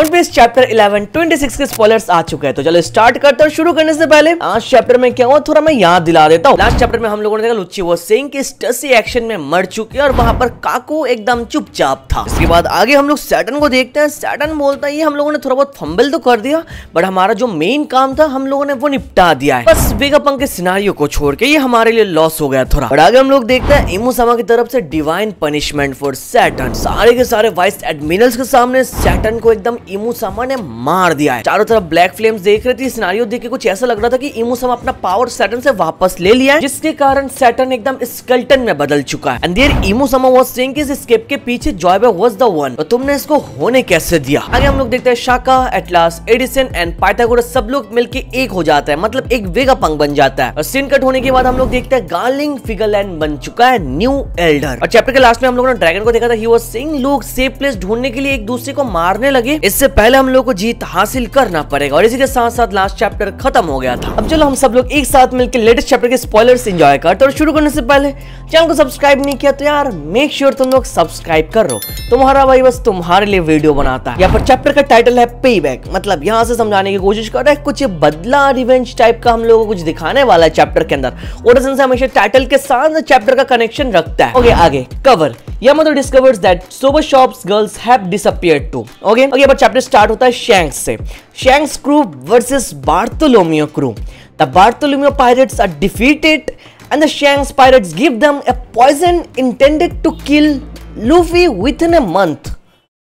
One piece chapter 11 26 के spoilers आ चुके हैं। तो चलो स्टार्ट करते हैं। शुरू करने से पहले आज चैप्टर में क्या हुआ थोड़ा मैं याद दिला देता हूँ। लास्ट चैप्टर में हम लोगों ने देखा लुच्ची वो सेइंग कि स्टसी एक्शन में मर चुकी है और वहां पर काकू एकदम चुपचाप था। इसके बाद आगे हम लोग सैटर्न को देखते हैं। सैटर्न बोलता है ये हम लोगों ने थोड़ा बहुत फंबल तो कर दिया बट हमारा जो मेन काम था हम लोगों ने वो निपटा दिया है। बस वेगापंक के सिनारियो को छोड़ के ये हमारे लिए लॉस हो गया थोड़ा। और आगे हम लोग देखते हैं इमोसामा की तरफ से डिवाइन पनिशमेंट फॉर सैटर्न। सारे के सारे वाइस एडमिरल्स के सामने सैटर्न को एकदम इमोसामा ने मार दिया है। चारों तरफ ब्लैक फ्लेम्स देख रहे थे। सिनारियो देख के कुछ ऐसा लग रहा था कि इमोसामा अपना पावर सैटर्न से वापस ले लिया है, जिसके कारण सैटर्न एकदम स्केलेटन में बदल चुका है। एंड देयर इमोसामा वाज सेइंग कि इस एस्केप के पीछे जॉयबे वाज द वन। तो तुमने इसको होने कैसे दिया? आगे हम लोग देखते हैं Shaka, Atlas, Edison and Pythagoras सब लोग मिलके एक हो जाता है, मतलब एक वेगापंक बन जाता है। और सीन कट होने के बाद हम लोग देखते हैं गार्लिंग फिगरलैंड बन चुका है न्यू एल्डर। और चैप्टर के लास्ट में हम लोगों ने ड्रैगन को देखा था। ही वाज सेइंग लोग सेफ प्लेस ढूंढने के लिए एक दूसरे को मारने लगे, इससे पहले हम लोग को जीत हासिल करना पड़ेगा। और इसी के साथ साथ लास्ट चैप्टर खत्म हो गया था। अब चलो हम सब लोग एक साथ मिलकर लेटेस्ट चैप्टर के स्पॉयलर्स एंजॉय करते हैं। और शुरू करने से पहले चैनल को सब्सक्राइब नहीं किया तो यार मेक श्योर तुम लोग सब्सक्राइब कर लो। तुम्हारा भाई बस तुम्हारे लिए वीडियो बनाता है। यहाँ पर चैप्टर का टाइटल है पे बैक, मतलब यहाँ से समझाने की कोशिश कर रहा है कुछ बदला रिवेंज टाइप का हम लोगों को कुछ दिखाने वाला है चैप्टर के अंदर। ओरिजिन से हमेशा टाइटल के साथ चैप्टर का कनेक्शन रखता है। ओके आगे cover Yamato discovers that sober shops girls have disappeared too. Okay, अब चैप्टर स्टार्ट होता है शैंक्स से। Shanks crew versus Bartholomew crew. The Bartholomew pirates are defeated and the Shanks pirates give them a poison intended to kill Luffy within a month.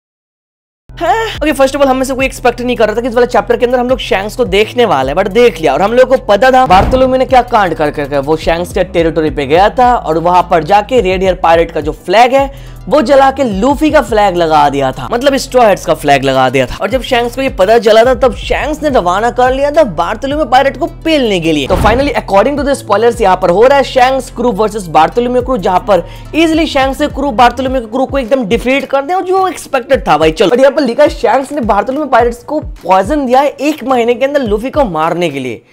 Okay first of all हमें से कोई expect नहीं कर रहा था कि इस वाले चैप्टर के अंदर हम लोग शैंक्स को देखने वाले हैं, बट देख लिया। और हम लोग को पता था बार्थोलोम्यू ने क्या कांड कर वो शैंक्स के टेरिटोरी पे गया था और वहां पर जाके रेड हेयर पायरेट का जो फ्लैग है वो जला के लूफी का फ्लैग लगा दिया था, मतलब स्ट्रॉ हेड्स का फ्लैग लगा दिया था। और जब शैंक्स को ये पता चला था तब शैंक्स ने रवाना कर लिया था बार्थोलोम्यू पायरेट को पेलने के लिए। तो finally according to the spoilers यहाँ पर हो रहा है Shanks crew versus Bartholomew crew, जहां पर इजीली शैंक्स के क्रू बार्थोलोम्यू के क्रू को एकदम डिफीट कर दे, और जो एक्सपेक्टेड था भाई। चलो यहाँ पर लिखा है शैंक्स ने बार्थोलोम्यू पायरेट्स को पॉइजन दिया है 1 महीने के अंदर लूफी को मारने के लिए।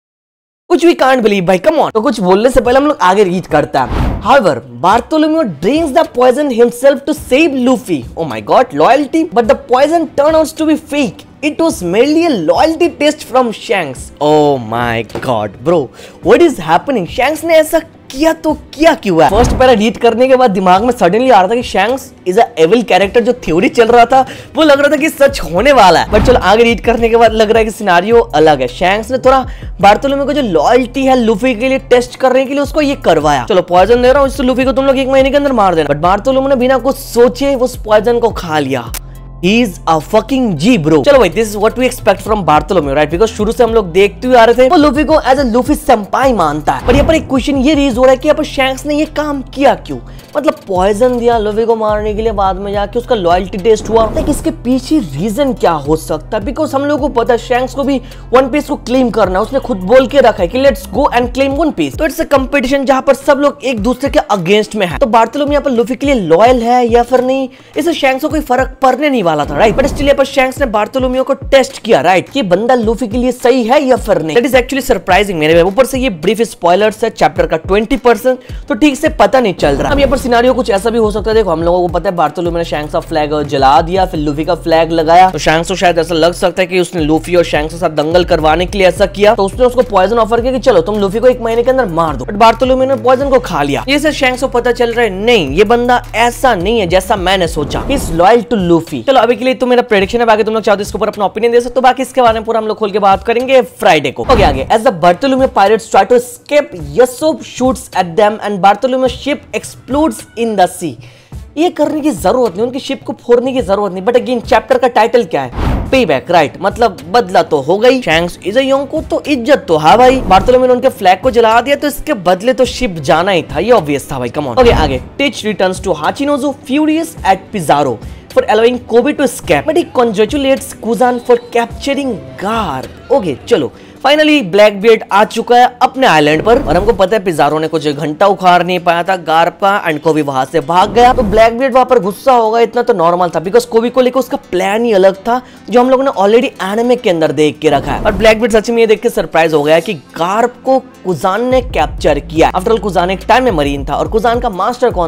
कुछ भी कांट बिलीव भाई, कम ऑन। तो कुछ बोलने से पहले हम लोग आगे रीड करता है। However, Bartholomew drinks the poison himself to save Luffy. Oh my God, loyalty! But the poison turned out to be fake. It was merely a loyalty test from Shanks. Oh my God, bro, what is happening? Shanks ने ऐसा किया तो क्या क्यों है? First para read करने के बाद दिमाग में सडनली आ रहा था कि Shanks is a evil character. जो थ्योरी चल रहा था वो लग रहा था कि सच होने वाला है, बट चलो आगे रीड करने के बाद लग रहा है कि सिनारियो अलग है। शैंक्स ने थोड़ा बार्थोलोम्यू को जो लॉयल्टी है लूफी के लिए टेस्ट करने के लिए उसको ये करवाया। चलो पॉइजन दे रहा हूँ, इससे लूफी को तुम लोग 1 महीने के अंदर मार देना। बट बार्थोलोम्यू ने बिना कुछ सोचे उस पॉइजन को खा लिया। He is a fucking G bro। चलो भाई, this is what we expect from Bartholomew, right? Because शुरू से हम लोग देखते हुए आ रहे थे वो लूफी को एज ए लूफी senpai मानता है। पर यहाँ पर एक क्वेश्चन ये रेज हो रहा है कि यहाँ पर शैंक्स ने ये काम किया क्यों? मतलब पॉइजन दिया लूफी को मारने के लिए, बाद में जाके उसका लॉयल्टी टेस्ट हुआ। लाइक इसके पीछे रीजन क्या हो सकता है? बिकॉज हम लोगों को पता है शैंक्स को भी वन पीस को क्लेम करना है। उसने खुद बोल के रखा है कि let's go and claim one piece. तो इट्स अ कंपटीशन जहां पर सब लोग एक दूसरे के अगेंस्ट में है। तो बार्थोलोम्यू यहाँ पर लूफी के लिए लॉयल है या फिर नहीं, इससे शैंक्स को कोई फर्क पड़ने नहीं वाला था, राइट? बट स्टिल पर शैंक्स ने बार्थोलोम्यू को टेस्ट किया, राइट? कि बंदा लूफी के लिए सही है या फिर नहीं। दैट इज एक्चुअली सरप्राइजिंग मेरे। ऊपर से ये ब्रीफ स्पॉयलर्स है चैप्टर का 20%, तो ठीक से पता नहीं चल रहा। अब यहाँ पर सिनारियो कुछ ऐसा भी हो सकता है। देखो हम लोगों को पता है बार्थोलोम्यू ने शैंक्स का फ्लैग जला दिया, फिर लूफी का फ्लैग लगाया। तो शैंक्स को शायद ऐसा लग सकता है कि उसने लूफी और शैंक्स के साथ दंगल करवाने के लिए ऐसा किया। तो उसने उसको पॉइजन ऑफर किया कि चलो तुम लूफी को 1 महीने के अंदर मार दो। बट बार्थोलोम्यू ने पॉइजन को खा लिया। ये से शैंक्स को पता चल रहा है नहीं, ये बंदा ऐसा नहीं है जैसा मैंने सोचा। He is loyal to Luffy. चलो अभी के लिए तो मेरा प्रेडिक्शन है, बाकी तुम लोग चाहो तो इसके ऊपर अपना ओपिनियन दे सकते हो। बाकी इसके बारे में पूरा हम लोग खोल के बात करेंगे फ्राइडे को। ओके आगे। As the Bartholomew pirates try to escape, Yasopp shoots at them and Bartholomew ship explodes in the sea. ये करने की जरूरत नहीं, उनकी शिप को फोड़ने की जरूरत नहीं। बट अगेन चैप्टर का टाइटल क्या है? पे बैक, राइट? मतलब बदला तो हो गई। शैंक्स इज अ योंको तो इज्जत तो है भाई। बार्थोलोम्यू ने उनके फ्लैग को जला दिया तो इसके बदले तो शिप जाना ही था, ये ऑब्वियस था भाई। Come on. ओके आगे। Teach returns to Hachinosu furious at Pizarro for allowing Kobe to escape, but he congratulates Kuzan for capturing Garp. Okay, चलो फाइनली ब्लैक बियर्ड आ चुका है अपने आइलैंड पर, और हमको पता है पिज़ारो ने कुछ घंटा उखाड़ नहीं पाया था गार्प का, एंड कोबी वहां से भाग गया। तो ब्लैक बियर्ड वहां पर गुस्सा होगा, इतना तो नॉर्मल था, बिकॉज कोबी को लेकर उसका प्लान ही अलग था जो हम लोगों ने ऑलरेडी एनिमे के अंदर देख के रखा है। और ब्लैक बियर्ड सच में ये देख के सरप्राइज हो गया कि गार्प को कुजान ने कैप्चर किया। आफ्टर ऑल कुजान एक टाइम में मरीन था, और कुजान का मास्टर कौन था?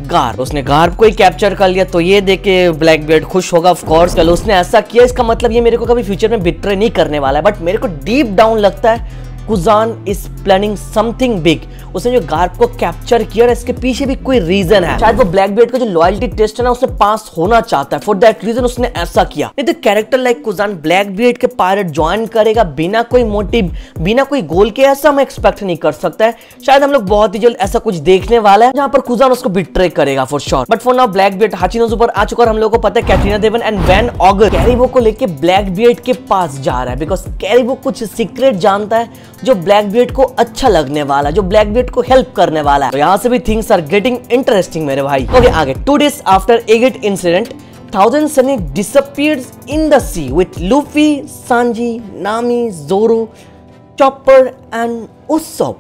गार्प। उसने गार्प को ही कैप्चर कर लिया, तो ये देख के ब्लैकबीयर्ड खुश होगा ऑफ कोर्स। चलो उसने ऐसा किया, इसका मतलब ये मेरे को कभी फ्यूचर में बिट्रे नहीं करने वाला है। बट मेरे को डीप डाउन लगता है Kuzan is planning something big. उसने जो गार्प को कैप्चर किया, इसके पीछे भी कोई रीजन है। शायद वो ब्लैकबीयर्ड का जो लॉयल्टी टेस्ट है ना, उसमें पास होना चाहता है। फॉर दैट रीजन उसने ऐसा किया। नहीं तो कैरेक्टर लाइक कुजान ब्लैकबीयर्ड के पायरेट ज्वाइन करेगा बिना कोई मोटिव, बिना कोई गोल के, ऐसा हम एक्सपेक्ट नहीं कर सकता है। शायद हम लोग बहुत ही जल्द ऐसा कुछ देखने वाला है जहां पर कुजान उसको बिट्रे करेगा for sure. But for now Blackbeard Hachinosu पर आ चुका और हम लोगों को पता है Catarina Devon and Van Augur Caribou को लेके ब्लैकबीयर्ड के पास जा रहा है, बिकॉज कैरिबो कुछ सीक्रेट जानता है जो ब्लैकबीयर्ड को अच्छा लगने वाला, जो ब्लैकबीयर्ड को हेल्प करने वाला है। तो यहाँ से भी थिंग्स आर गेटिंग इंटरेस्टिंग मेरे भाई। ओके आगे। 2 days after Egghead incident, thousand Sunny disappears in the sea with Luffy, Sanji, Nami, Zoro, Chopper and Usopp।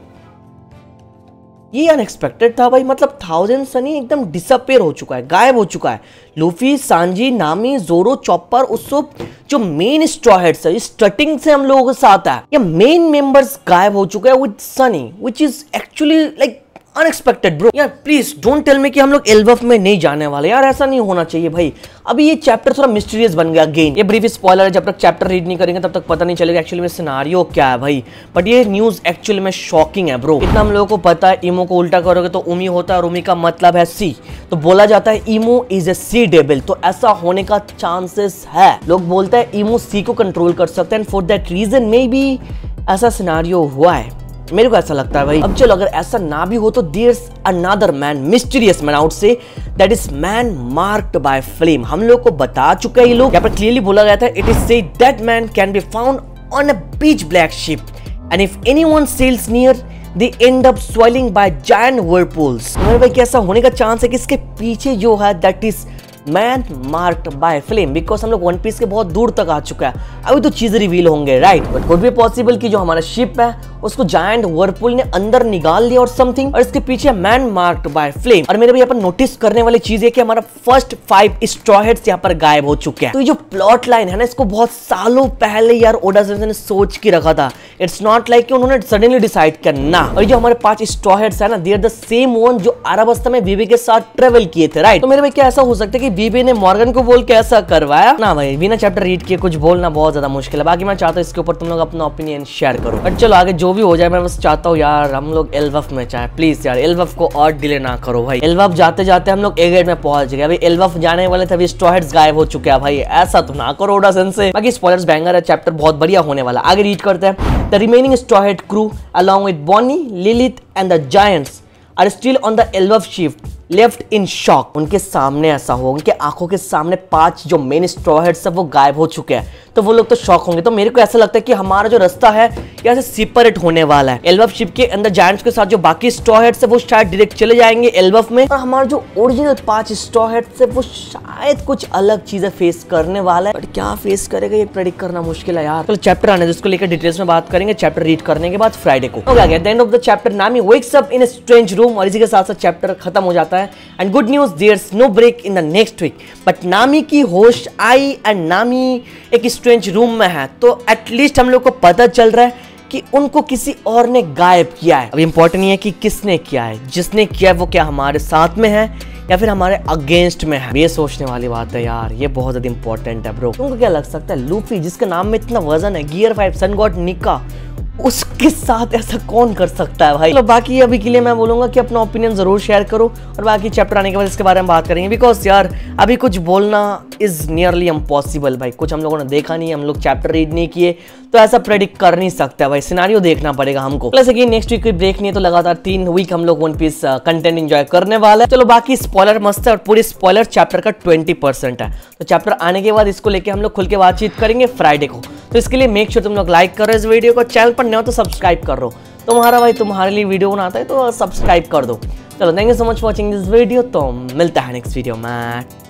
ये अनएक्सपेक्टेड था भाई। मतलब थाउजेंड सनी एकदम डिसअपेयर हो चुका है, गायब हो चुका है। Luffy, Sanji, Nami, Zoro, Chopper, Usopp जो मेन स्ट्रॉ हेड्स है, स्टार्टिंग से हम लोगों के साथ है, ये मेन मेंबर्स गायब हो चुके हैं with Sunny, which is actually like unexpected bro. यार प्लीज डोंट टेल मी कि हम लोग एल्बफ में नहीं जाने वाले, यार ऐसा नहीं होना चाहिए भाई। अभी ये चैप्टर थोड़ा मिस्टीरियस बन गया अगेन। ये ब्रीफ स्पॉइलर है, जब तक चैप्टर रीड नहीं करेंगे तब तक पता नहीं चलेगा एक्चुअली में सिनारियो क्या है भाई। बट ये न्यूज एक्चुअली में शॉकिंग है ब्रो। इतना हम लोगों को पता है, इमो को उल्टा करोगे तो उमी होता है और उमी का मतलब है सी, तो बोला जाता है इमो इज ए सी डेविल, तो ऐसा होने का चांसेस है। लोग बोलते हैं इमो सी को कंट्रोल कर सकते हैं, for that reason maybe ऐसा सिनारियो हुआ है, मेरे को ऐसा लगता है भाई। अब चलो अगर ऐसा ना भी हो तो there's another man, mysterious man out से, that is man marked by flame. हम लोग को बता चुका है ये लोग, यहाँ पर क्लियरली बोला गया था, it is said that man can be found on a beach black ship and if anyone sails near they end up swallowing by giant whirlpools। मेरे भाई कैसा होने का चांस है कि इसके पीछे जो है that is man marked by flame, because हम लोग वन पीस के बहुत दूर तक आ चुका है, अभी तो चीजें रिवील होंगे right. But could be possible कि जो हमारा शिप है उसको जायंट वर्लपूल ने अंदर निकाल लिया और समथिंग, और इसके पीछे मैन मार्क्ड बाय फ्लेम। और मेरे भाई यहाँ पर नोटिस करने वाली चीज है कि हमारा फर्स्ट 5 स्ट्रॉ हेड्स यहाँ पर गायब हो चुके हैं। तो ये जो प्लॉट लाइन है ना, इसको बहुत सालों पहले यार ओडा सेंसेई ने सोच के रखा था। इट्स नॉट लाइक कि उन्होंने सडनली डिसाइड किया ना। और जो हमारे 5 स्ट्रॉ हेड्स है ना, they are the same one जो अरबस्ता में बीबी के साथ ट्रेवल किए थे राइट। तो मेरे भाई क्या ऐसा हो सकता है कि बीबी ने मॉर्गन को बोल के ऐसा करवाया ना भाई। बिना चैप्टर रीड किए कुछ बोलना बहुत ज्यादा मुश्किल है। बाकी मैं चाहता हूँ इसके ऊपर तुम लोग अपना ओपिनियन शेयर करो। बट चलो आगे जो भी हो जाए, मैं बस चाहता हूँ यार हम लोग एल्बफ में चाहे प्लीज यार एल्बफ को और डिले ना करो भाई। एल्बफ जाते जाते हम लोग एगेट में पहुंच गए, अभी एल्बफ जाने वाले थे, अभी स्ट्रॉ हेड्स गायब हो चुके हैं भाई। ऐसा तो ना करो ओडा सेंसेई। बाकी स्पॉयलर्स बैंगर है, चैप्टर बहुत बढ़िया होने वाला। आगे रीड करते हैं। The remaining straw hat crew along with Bonnie, Lilith and the Giants are still on the Elbaf ship left in shock. उनके सामने ऐसा हो, उनके आंखों के सामने 5 जो मेन स्ट्रॉ हेड्स है वो गायब हो चुके हैं, तो वो लोग तो शॉक होंगे। तो मेरे को ऐसा लगता है कि हमारा जो रास्ता है यहाँ से सेपरेट होने वाला है। एल्बफ शिप के अंदर जायंट्स के साथ जो बाकी स्ट्रॉ हेड्स है वो शायद डायरेक्ट चले जाएंगे एल्बफ में, और हमारा जो ओरिजिनल 5 स्ट्रॉ हेड्स है वो शायद कुछ अलग चीजें फेस करने वाला है। बट क्या फेस करेगा ये प्रेडिक्ट करना मुश्किल है यार। तो चैप्टर आने जिसको लेकर डिटेल्स में बात करेंगे चैप्टर रीड करने के बाद फ्राइडे को। हो गया end of the chapter Nami wakes up in a strange room, और इसी के साथ साथ चैप्टर खत्म हो जाता है। And good news there's no break in the next week, but नामी की होस्ट आई एंड नामी एक स्ट्रेंज रूम में है, तो एटलीस्ट हम लोग को पता चल रहा है कि उनको किसी और ने गायब किया है। अब इंपॉर्टेंट ये है कि किसने किया है, जिसने किया है वो क्या हमारे साथ में है या फिर हमारे अगेंस्ट में है। ये सोचने वाली बात है यार, ये बहुत ज्यादा इंपॉर्टेंट है ब्रो। तुमको क्या लग सकता है लूफी जिसके नाम में इतना वजन है, गियर 5 सन गॉड निका, उसके साथ ऐसा कौन कर सकता है भाई। तो बाकी अभी के लिए मैं बोलूंगा कि अपना ओपिनियन जरूर शेयर करो, और बाकी चैप्टर आने के बाद इसके बारे में बात करेंगे, बिकॉज यार अभी कुछ बोलना इज नियरली इम्पॉसिबल भाई। कुछ हम लोगों ने देखा नहीं, हम लोग चैप्टर रीड नहीं किए, तो ऐसा प्रेडिक्ट कर नहीं सकता भाई। सिनारियो देखना पड़ेगा हमको। प्लस कि नेक्स्ट वीक कोई ब्रेक नहीं है, तो लगातार 3 वीक हम लोग वन पीस कंटेंट एंजॉय करने वाला है। चलो बाकी स्पॉइलर मस्त है, और पूरी स्पॉइलर चैप्टर का 20% है, तो चैप्टर आने के बाद इसको लेके हम लोग खुल के बातचीत करेंगे फ्राइडे को। तो इसके लिए मेक श्योर तुम लोग लाइक करो इस वीडियो को, चैनल पर नए हो तो सब्सक्राइब कर लो। तुम्हारा भाई तुम्हारे लिए वीडियो बनाता है तो सब्सक्राइब कर दो। चलो thank you so much for watching this video, तो मिलता है नेक्स्ट वीडियो में।